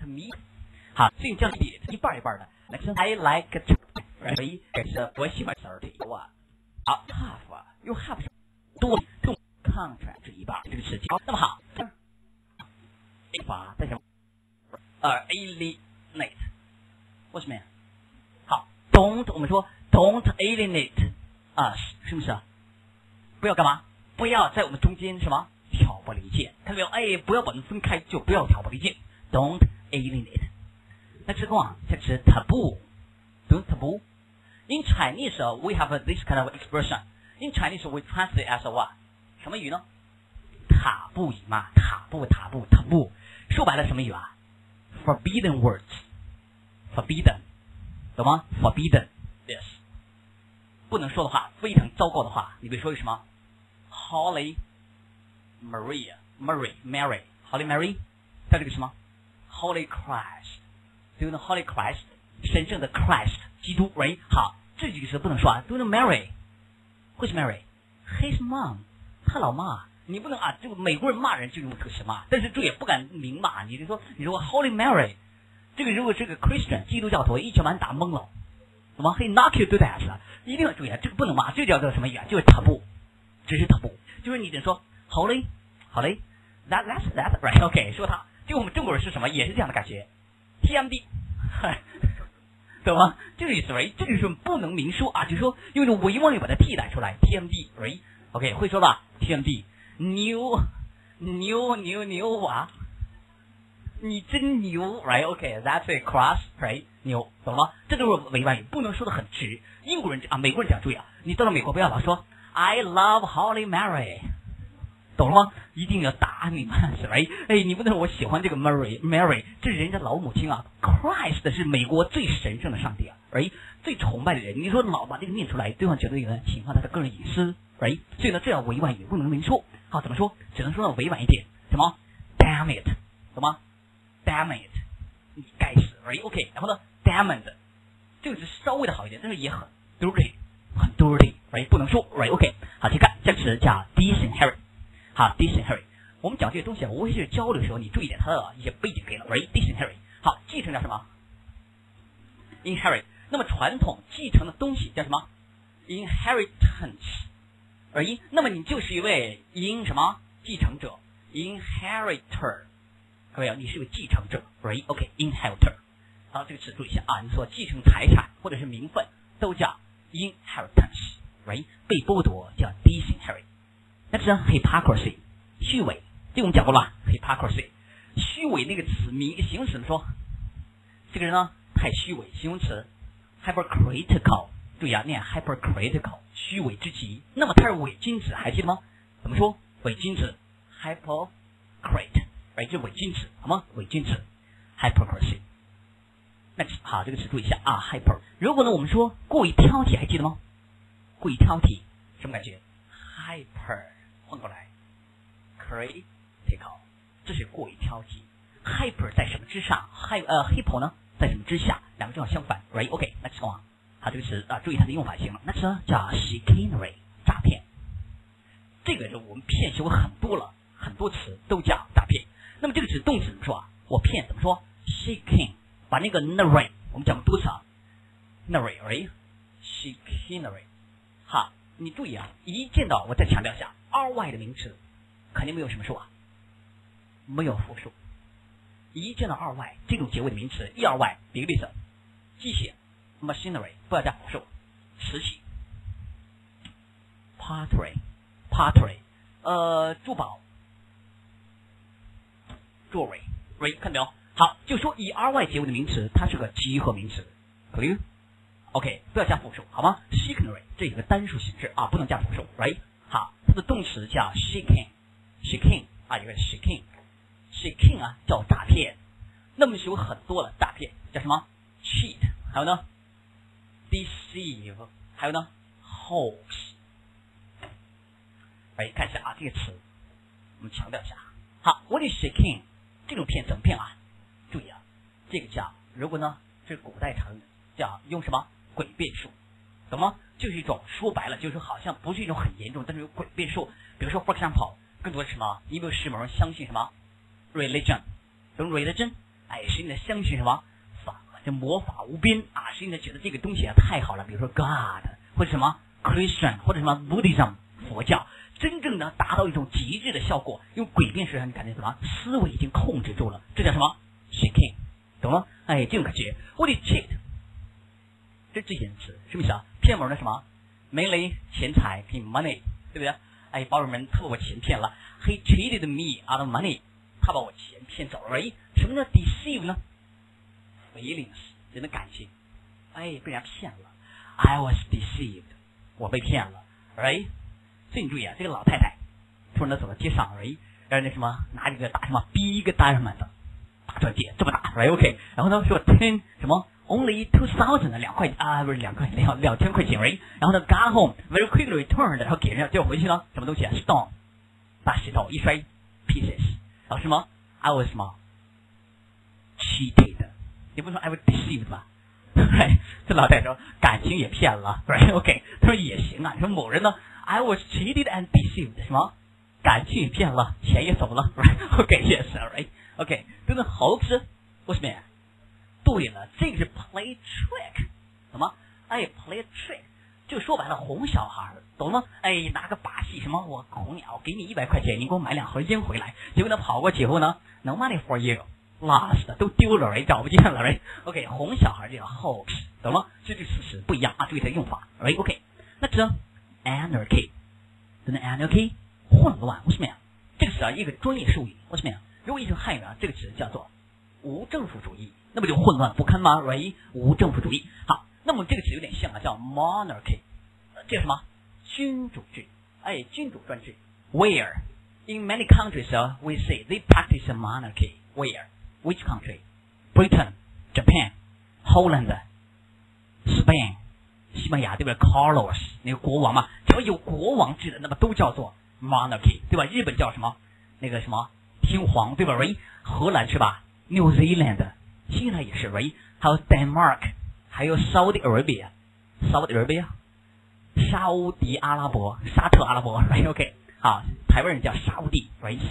meat。好，所以这样比一半一半的。I like turkey，是我喜欢turkey。好 ，half 用 half 多用 contract 这一半这个词情。那么好，法在什么？alienate， 为什么呀？好 ，don't 我们说 don't alienate us， 是不是？不要干嘛？不要在我们中间什么挑拨离间？看到没有？哎，不要把人分开，就不要挑拨离间。Don't alienate。那这个啊，这是 taboo，don't taboo。In Chinese, we have this kind of expression. In Chinese, we translate as what？ 什么语呢？塔布语嘛，塔布。说白了什么语啊 ？Forbidden words，forbidden， 懂吗 ？Forbidden， yes。不能说的话，非常糟糕的话，你比如说什么 ？Holy Mary， Holy Mary， 还有这个什么 Holy Christ， 对不对 ？Holy Christ， 神圣的 Christ， 基督，喂，好，这几个词不能说啊。对不对 ？Mary， who is Mary？His mom， 他老妈。你不能啊，这个美国人骂人就用这个词骂，但是这也不敢明骂。你说 Holy Mary， 这个如果这个 Christian 基督教徒一拳把你打懵了，怎么He knock you to death， 一定要注意啊，这个不能骂，这叫做什么语啊？就是 taboo， 只是 taboo， 就是你得说 Holy， that's right，OK， 说他，就我们中国人是什么，也是这样的感觉 ，TMD， 懂吗？这个意思，这个是不能明说啊，就是说用一种委婉语把它替代出来 ，TMD，OK， 会说吧 ？TMD。牛啊！你真牛 ，right？OK，that's a cross，right？ 牛，懂了吗？这就是委婉语，不能说的很直。英国人啊，美国人讲注意啊，你到了美国不要老说 I love Holy Mary， 懂了吗？一定要打你们，是吧？哎，你不能说我喜欢这个 Mary， 这是人家老母亲啊 ，Christ 是美国最神圣的上帝啊，最崇拜的人。你说老把这个念出来，对方觉得有人侵犯他的个人隐私，所以呢，这样委婉语不能明说。好，怎么说？只能说的委婉一点，什么 ？Damn it， 懂吗 ？Damn it， 你该死 ，OK。然后呢 ，damned， 这个是稍微的好一点，但是也很 dirty， 很 dirty， 不能说 ，OK。好，请看这个词叫 disinherit。好 ，disinherit， 我们讲这些东西啊，无非是交流的时候你注意点它的一些背景给了，disinherit。好，继承叫什么 ？inherit。那么传统继承的东西叫什么 ？inheritance。那么你就是一位什么继承者 ，inheritor， 各位，你是一位继承者 ，OK，inheritor。好，这个词注意一下啊，你所继承财产或者是名分都叫 inheritance， 被剥夺叫 disinherit。那这是 hypocrisy， 虚伪，这个我们讲过了 ，hypocrisy， 虚伪那个词形容词怎么说？这个人呢太虚伪，形容词 hypocritical。注意啊，念 hypocritical， 虚伪之极。那么它是伪君子，还记得吗？怎么说？伪君子 hypocrite， 这是伪君子，好吗？伪君子 hypocrisy。那好，这个词注意一下啊 ，hyper。如果呢，我们说过于挑剔，还记得吗？过于挑剔，什么感觉 ？hyper， 换过来 critical， 这是过于挑剔。hyper 在什么之上？hypo 呢，在什么之下？两个正好相反 ，OK， 那什么？好，这个词啊，注意它的用法就行了。那词叫 chicanery， 诈骗。这个我们骗学过很多了，很多词都叫诈骗。那么这个词动词怎么说啊？我骗怎么说 ？chicanery， 把那个 narrate 我们讲过多次啊 ，narrate，chicanery。好，你注意啊，一见到我再强调一下 ，ry 的名词肯定没有什么数啊，没有复数。一见到 ry 这种结尾的名词 ，ry， 比个例子，机械。machinery 不要加复数，瓷器 pottery， 珠宝 jewelry， 看到没有？好，就说以 ry 结尾的名词，它是个集合名词 ，clear？ OK， 不要加复数，好吗 ？chicanery 这有个单数形式啊，不能加复数 ，right？ 好，它的动词叫 chicane 啊，有个 chicane 啊，叫诈骗。那么有很多了，诈骗叫什么 cheat， 还有呢？ deceive， 还有呢 hoax。看一下啊，这个词我们强调一下。好 ，what is chicane？ 这种骗怎么骗啊？注意啊，这个叫如果呢，这是古代常叫用什么诡辩术，懂吗？就是一种说白了，就是好像不是一种很严重，但是有诡辩术。比如说 ，for example， 更多的什么？你比如什么人相信什么 religion， 懂 religion？ 使你的相信什么法，这魔法无边啊，使你的觉得这个东西啊太好了，比如说 God 或者什么 Christian 或者什么 Buddhism 佛教，真正的达到一种极致的效果，用诡辩式让你感觉什么思维已经控制住了，这叫什么 shaking， 懂了？这种感觉。What is cheat？ 这些词什么意思啊？骗我的什么 ？mainly 钱财 money， 对不对？把我们他把我钱骗了 ，He cheated me out of money， 他把我钱骗走了。什么叫 deceive 呢 ？feelings 人的感情，被人家骗了 ，I was deceived， 我被骗了。所以你注意啊，这个老太太突然走到街上，让那什么拿这个打什么 big diamond 大钻戒这么大，OK， 然后呢说 ten 什么 only 2000 2块啊，不是2块2000块钱，然后呢 got home very quickly returned， 然后给人家叫回去了什么东西啊 stone 大石头一摔 pieces， 然后什么 I was 什么 cheated， 你不说 I was deceived 吧？这老太太说感情也骗了 ，OK， 他说也行啊，你说某人呢 I was cheated and deceived， 什么感情也骗了，钱也走了 ，OK，yes，OK， 真的好吃，为什么呀？对了，这个是 play trick， 什么？play trick， 就说白了哄小孩，懂吗？拿个把戏，什么我哄你，我给你100块钱，你给我买2盒烟回来，结果呢跑过去以后呢 ，no money for you。lost 都丢了，找不见了，OK， 哄小孩这叫 hoax， 懂吗？这个事实不一样啊，注意它的用法，OK， 那这 anarchy， 真的 anarchy 混乱，为什么呀？这个词啊一个专业术语，为什么呀？如果译成汉语啊，这个词叫做无政府主义，那不就混乱不堪吗？无政府主义。好，那么这个词有点像啊，叫 monarchy， 这是什么？君主制，君主专制。Where in many countries we say they practice a monarchy. Where?Which country? Britain, Japan, Holland, Spain, 西班牙对吧 ？Carlos 那个国王嘛，只要有国王制的，那么都叫做 monarchy， 对吧？日本叫什么？那个什么天皇对吧？荷兰是吧 ？New Zealand， 新西兰也是还有 Denmark， 还有 Saudi Arabia， 沙迪阿拉伯、沙特阿拉伯 ，OK， 啊，台湾人叫沙乌地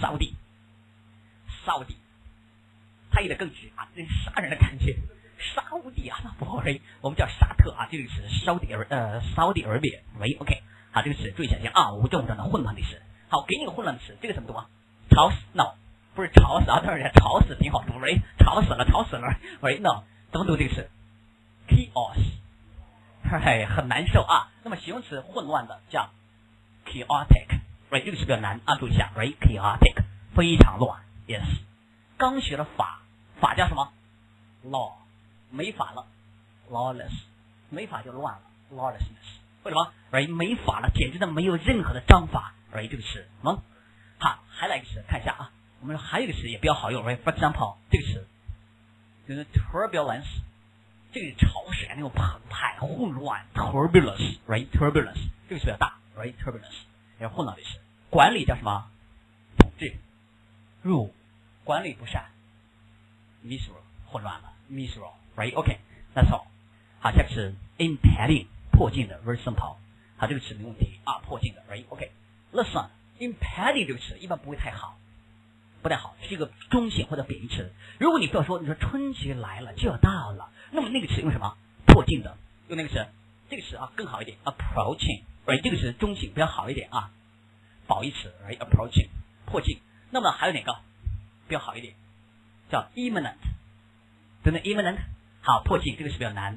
，Saudi。他译的更直啊，这是杀人的感觉。沙乌地阿拉伯我们叫沙特啊，这个词Saudi Arabia，OK， 好，这个词注意一下啊，无政府的混乱的词。好，给你个混乱的词，这个怎么读啊？吵死 ？No， 不是吵死啊，当然吵死挺好读吵死了，no， 怎么读这个词 ？chaos， 很难受啊。那么形容词混乱的叫 chaotic， 这个词比较难啊，注意一下chaotic， 非常乱 ，yes。刚学了法叫什么 ？law， 没法了 ，lawless， 没法就乱了 ，lawlessness， 为什么？没法了，简直的没有任何的章法，这个词，好，还来一个词，看一下啊，我们还有一个词也比较好用，for example， 这个词就是 turbulence， 这个是潮水那种澎湃、混乱 ，turbulence，turbulence， 这个词比较大，turbulence， 也是混乱的词。管理叫什么？统治 ，rule。管理不善 ，miserable 混乱了 ，miserable，OK， that's all。好，下个是 impeding 迫近的 ，very simple。好，这个词没问题啊，迫近的 ，OK。Listen， impeding 这个词一般不太好，是一个中性或者贬义词。如果你不要说，你说春节来了就要到了，那么那个词用什么？迫近的，用那个词，这个词啊更好一点 ，approaching， 这个词中性比较好一点啊，褒义词 ，approaching 迫近。那么还有哪个？比较好一点，叫 imminent， 真的 imminent， 好，迫近这个是比较难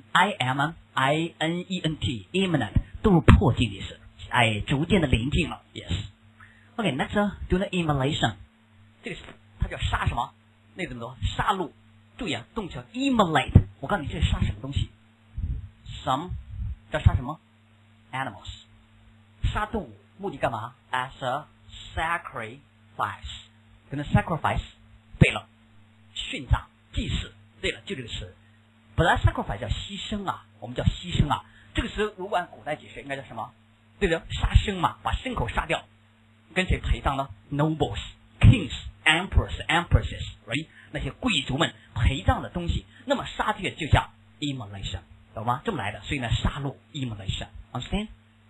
，imminent imminent 都是迫近的意思，逐渐的临近了 ，yes。OK，next do the immolation， 这个是它叫杀什么？那个怎么读？杀戮。注意啊，动词叫 immolate， 我告诉你这是杀什么东西 ？some 叫杀什么 ？animals， 杀动物，目的干嘛 ？as a sacrifice， 跟着 sacrifice。对了，殉葬、祭祀。对了，就这个词。本来 sacrifice 叫牺牲啊，我们叫牺牲啊。这个词如果按古代解释，应该叫什么？对的，杀生嘛，把牲口杀掉，跟谁陪葬呢 ？Nobles, kings, emperors, empresses， 那些贵族们陪葬的东西。那么杀这个就叫 immolation， 懂吗？这么来的。所以呢，杀戮 immolation，understand？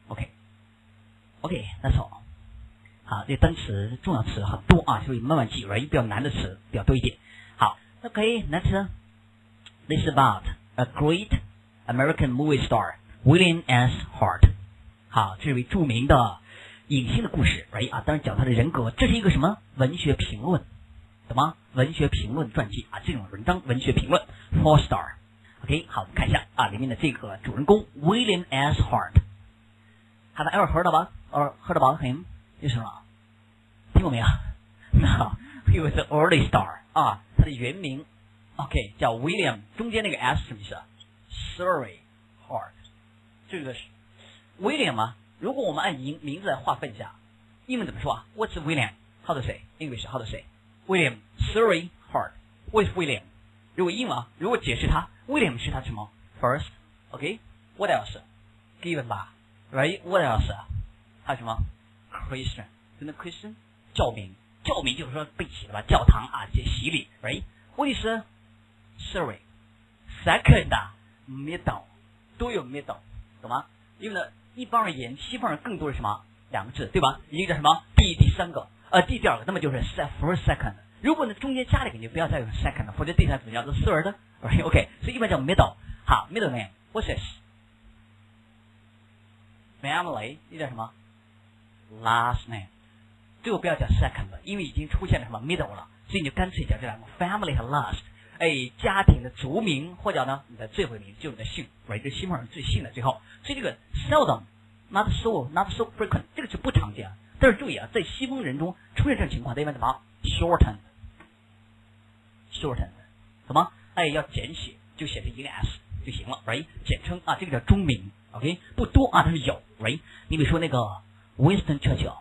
OK，that's all。好，这单词重要词很多啊，所以慢慢记，比较难的词比较多一点。好， Okay, next. This is about a great American movie star, William S. Hart. 好，这位著名的影星的故事 ，right 啊，当然讲他的人格。这是一个什么文学评论，懂吗？文学评论传记啊，这种文章文学评论 ，4 star。OK， 好，我们看一下啊，里面的这个主人公 William S. Hart。Have I ever heard about him？ 是什么？听过没有 ？No, he was an early star 啊，他的原名 OK 叫 William， 中间那个 S 什么意思 ？Surrey Hart， 这个是 William 啊。如果我们按名字来划分一下，英文怎么说啊 ？What's William? How to say? English how to say? William Surrey Hart. What is William? 如果英文啊，如果解释它 ，William 是他什么 ？First, OK. What else? Given 吧 ，Right? What else? 还有什么 ？Christian， 真的 Christian 教名就是说被洗了吧，教堂啊，洗礼 ，Right? What is Surrey? Second, middle 都有 middle， 懂吗？因为呢，一般而言，西方人更多是什么两个字，对吧？一个叫什么第三个，第二个，那么就是 first second。如果呢中间加了一个，你就不要再用 second， 否则第三怎么叫做 third，OK， 所以一般叫 middle。好 ，middle name，what's this？Family， 这叫什么 ？Last name， 最后不要讲 second 了，因为已经出现了什么 middle 了，所以你就干脆讲这两个 family 和 last。家庭的族名或者呢你的最后名就是你的姓，这西方人最姓的最后，所以这个 seldom，not so frequent， 这个是不常见。但是注意啊，在西方人中出现这种情况，一般怎么 shortened， 怎么？要简写就写成一个 s 就行了 ，right？ 简称啊，这个叫中名 ，OK？ 不多啊，但是有 ，right？ 你比如说那个 Winston Churchill，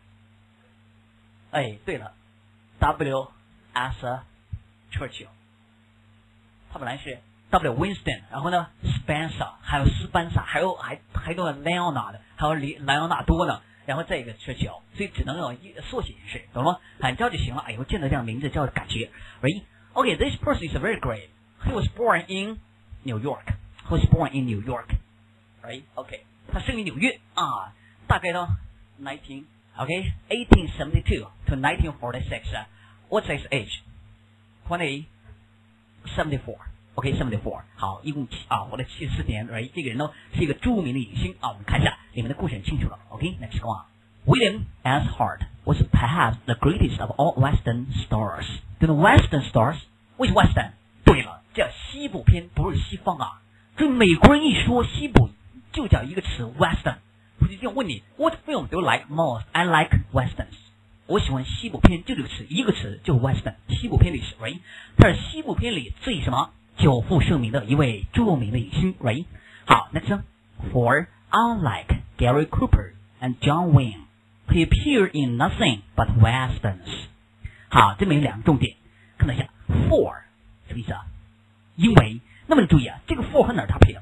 对了 ，W as Churchill。他本来是 W Winston， 然后呢 Spencer， 还有斯班萨，还有 Leonard， 还有莱昂纳多呢，然后再一个 Churchill， 所以只能用缩写形式，懂了吗？喊叫就行了。我见到这样名字叫感觉 ，right？ Okay, this person is very great. He was born in New York. Right? Okay， 他生于纽约啊，大概到 1872 to 1946. What's his age? 74 好，一共活了74年。这个人呢是一个著名的影星啊。我们看一下里面的故事很清楚了。OK，next go on. William S. Hart was perhaps the greatest of all Western stars. 对了 ，Western stars， 为什么 Western？ 对了，叫西部片，不是西方啊。就美国人一说西部，就叫一个词 Western。我就这样问你 ，What film do you like most? I like westerns. 我喜欢西部片，就这个词，一个词就是 Western， 西部片历史 ，right？ 他是西部片里最什么久负盛名的一位著名的影星 ，right？ 好 ，next for unlike Gary Cooper and John Wayne, he appeared in nothing but westerns。好，这边有两个重点，看到一下 for 什么意思啊？因为，那么你注意啊，这个 for 和哪儿搭配的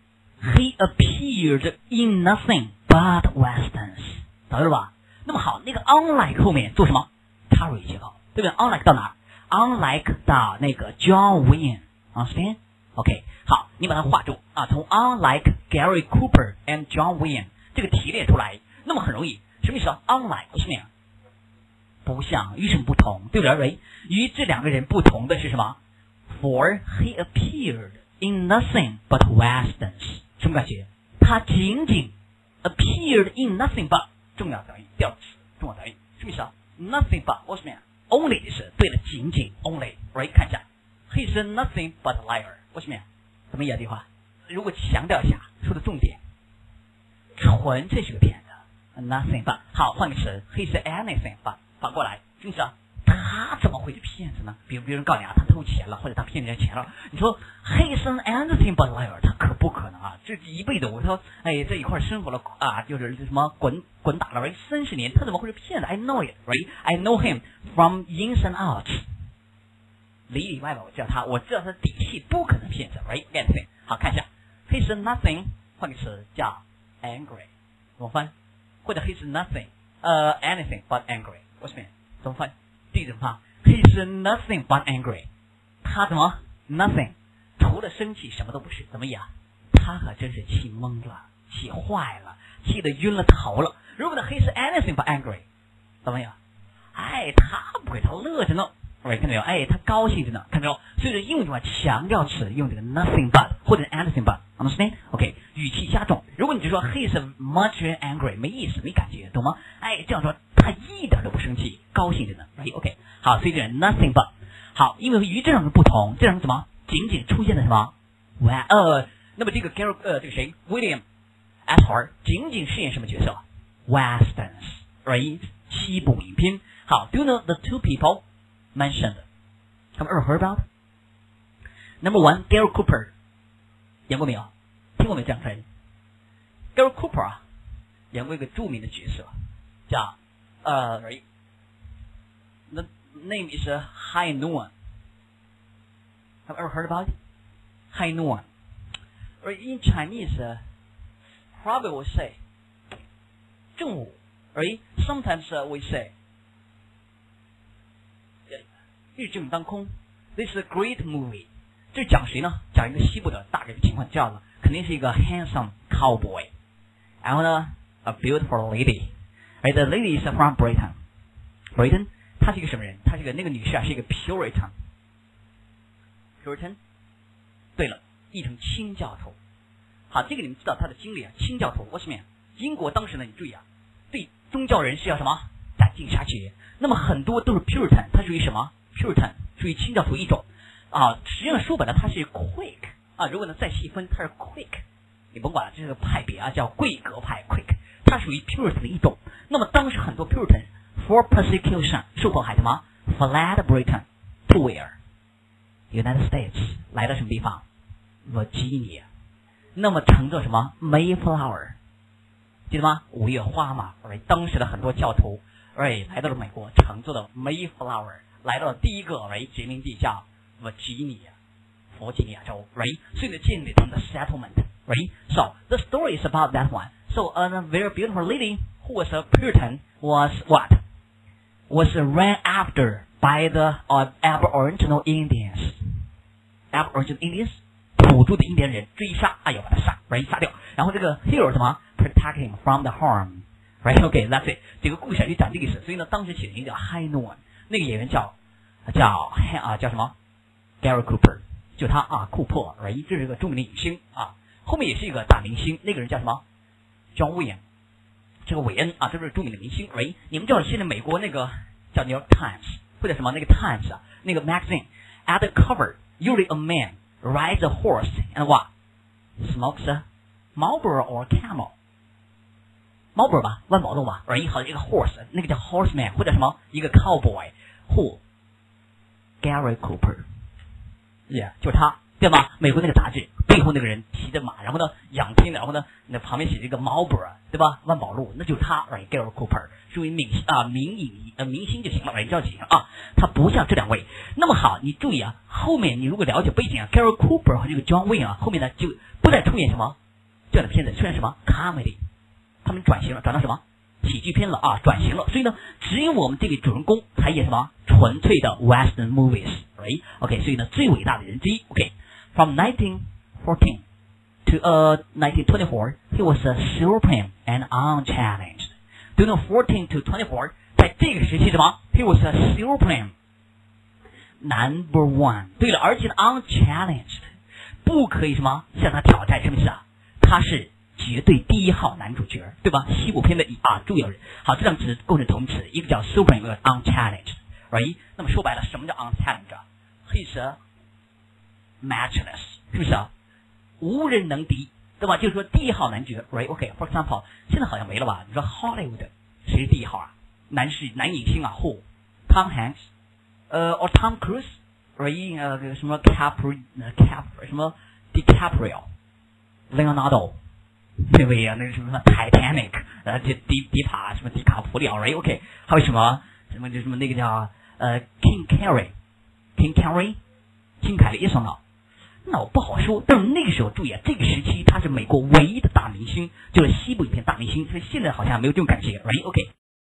？He appeared in nothing but westerns， 找到了吧？那么好，那个 unlike 后面做什么 ？carry 结构，对不对 ？unlike 到哪儿 ？unlike 到那个 John Wayne，understand？ OK， 好，你把它画住啊，从 unlike Gary Cooper and John Wayne 这个提炼出来，那么很容易，什么意思啊 ？unlike 什么呀？不像，与什么不同？对不对？与这两个人不同的是什么 ？For he appeared in nothing but westerns， 什么感觉？他仅仅 appeared in nothing but。重要短语，第二个词，重要短语，什么意思啊 ？Nothing but， 我什么呀 ？Only 是对了，仅仅 only，right？ 看一下 ，He's nothing but a liar， 我什么呀？怎么演这句话？如果强调一下，说的重点，纯粹是个骗子 ，nothing but。好，换个词 ，He's anything but， 反过来，什么意思啊？他怎么会是骗子呢？比如别人告诉你啊，他偷钱了，或者他骗人家钱了，你说 He's anything but a liar， 他可不可能啊？这一辈子我说，在一块生活了啊，就是什么滚打了30年，他怎么会是骗子 ？I know it，right？I know him from ins and outs， 里里外外我知道他，我知道他的底细，不可能骗子 ，right？Anything， 好看一下 ，He's nothing， 换个词叫 angry， 怎么翻？或者 He's nothing， anything but angry， 我什么？怎么翻？第一种话 ，He's nothing but angry， 他怎么 nothing， 除了生气什么都不是，怎么样？他可真是气懵了，气坏了，气得晕了头了。如果呢 He's anything but angry， 怎么样？他不会，他乐着呢看到没有？哎，他高兴着呢，看到没有？所以说英文的话，强调词用这个 nothing but 或者 anything but， understand？OK， 语气加重。如果你就说 he is much angry， 没意思，没感觉，懂吗？哎，这样说他一点都不生气，高兴着呢。OK， 好，所以这 nothing but。好，因为与这两个不同，这两个什么？仅仅出现的什么？那么这个 这个谁 William Ashford 仅仅饰演什么角色 ？Westerns，right？ 西部影片。好 ，Do you know the two people mentioned? Have you ever heard about? Number one, Gary Cooper， 演过没有？听过没有这样的人 ？Gary Cooper 啊，演过一个著名的角色，叫right？ The name is High Noon. Have you ever heard about it? High Noon. Or in Chinese, probably we say 正午 right? Sometimes we say 日正当空 This is a great movie. 这讲谁呢？讲一个西部的大概的情况，这样的肯定是一个 handsome cowboy， 然后呢 a beautiful lady. Right? The lady is from Britain. Britain 她是一个什么人？她是那个女士啊，是一个 Puritan。对了，译成清教徒。好，这个你们知道他的经历啊，清教徒。What's mean？ 英国当时呢，你注意啊，对宗教人士要什么？斩尽杀绝。那么很多都是 Puritan， 它属于什么 ？Puritan 属于清教徒一种啊。实际上说白了，它是 Quake 啊。如果呢再细分，它是 Quake， 你甭管了，这是个派别啊，叫贵格派 Quake， 它属于 Puritan 的一种。那么当时很多 Puritan for persecution 受迫害什么 ？Fled Britain to where？United States 来到什么地方 ？Virginia。那么乘坐什么 Mayflower， 记得吗？五月花嘛。当时的很多教徒来到了美国，乘坐的 Mayflower 来到了第一个殖民地叫 Virginia， 弗吉尼亚州。所以呢，建立他们的 settlement。So the story is about that one. So a very beautiful lady who was a Puritan was what? Was ran after by the Aboriginal Indians。Aboriginal Indians 土著的印第安人追杀，哎呦把他杀掉，然后这个 hero 什么 protect him from the harm，right？OK， that's it。这个故事就讲这个意思。所以呢，当时起的名叫 High Noon， 那个演员叫什么 Gary Cooper， 就他啊，库珀，这是个著名的影星啊，后面也是一个大明星，那个人叫什么 John Wayne， 这个韦恩啊，这是著名的明星。你们知道现在美国那个叫 New York Times 或者什么那个 Times 啊，那个 magazine at the cover。Usually a man rides a horse and what? Smokes a Marlboro or Camel. Marlboro 吧，万宝路吧。好一个 horse， 那个叫 horseman 或者什么一个 cowboy。Who? Gary Cooper。就是他，对吧？美国那个杂志背后那个人骑着马，然后呢仰天的，然后呢那旁边写着一个 Marlboro， 对吧？万宝路，那就是他，Gary Cooper， 属于明星就行了，就行啊。他不像这两位。那么好，你注意啊，后面你如果了解背景啊 ，Gary Cooper 和这个 John Wayne 啊，后面呢就不再出演什么这样的片子，出现什么 comedy， 他们转型了，转到什么喜剧片了啊，转型了。所以呢，只有我们这个主人公才演什么纯粹的 Western movies，OK， 所以呢，最伟大的人之一 ，OK。From 1914 to 1924, he was supreme and unchallenged. Do you know 14 to 24? 在这个时期什么 ？He was supreme, number one. 对了，而且呢 unchallenged， 不可以什么向他挑战，什么意思啊？他是绝对第一号男主角，对吧？西部片的重要人。好，这两个词构成同词，一个叫 supreme， 一个 unchallenged，right？ 那么说白了，什么叫 unchallenged？He's matchless， 是不是啊？无人能敌，对吧？就是说第一号男角 ，right？OK，for example， 现在好像没了吧？你说 Hollywood 谁是第一号啊？男影星啊 ，Who？ Tom Hanks， or Tom Cruise，right？ 什么 什么 DiCaprio，Leonardo， 对不对呀？那个什么 Titanic， 迪塔什么迪卡普里奥 ，right？OK， 还有什么那个叫King Carey， 金凯利上脑，那我不好说。但是那个时候注意啊，这个时期他是美国唯一的大明星，就是西部影片大明星。所以现在好像没有这种感觉，right？OK。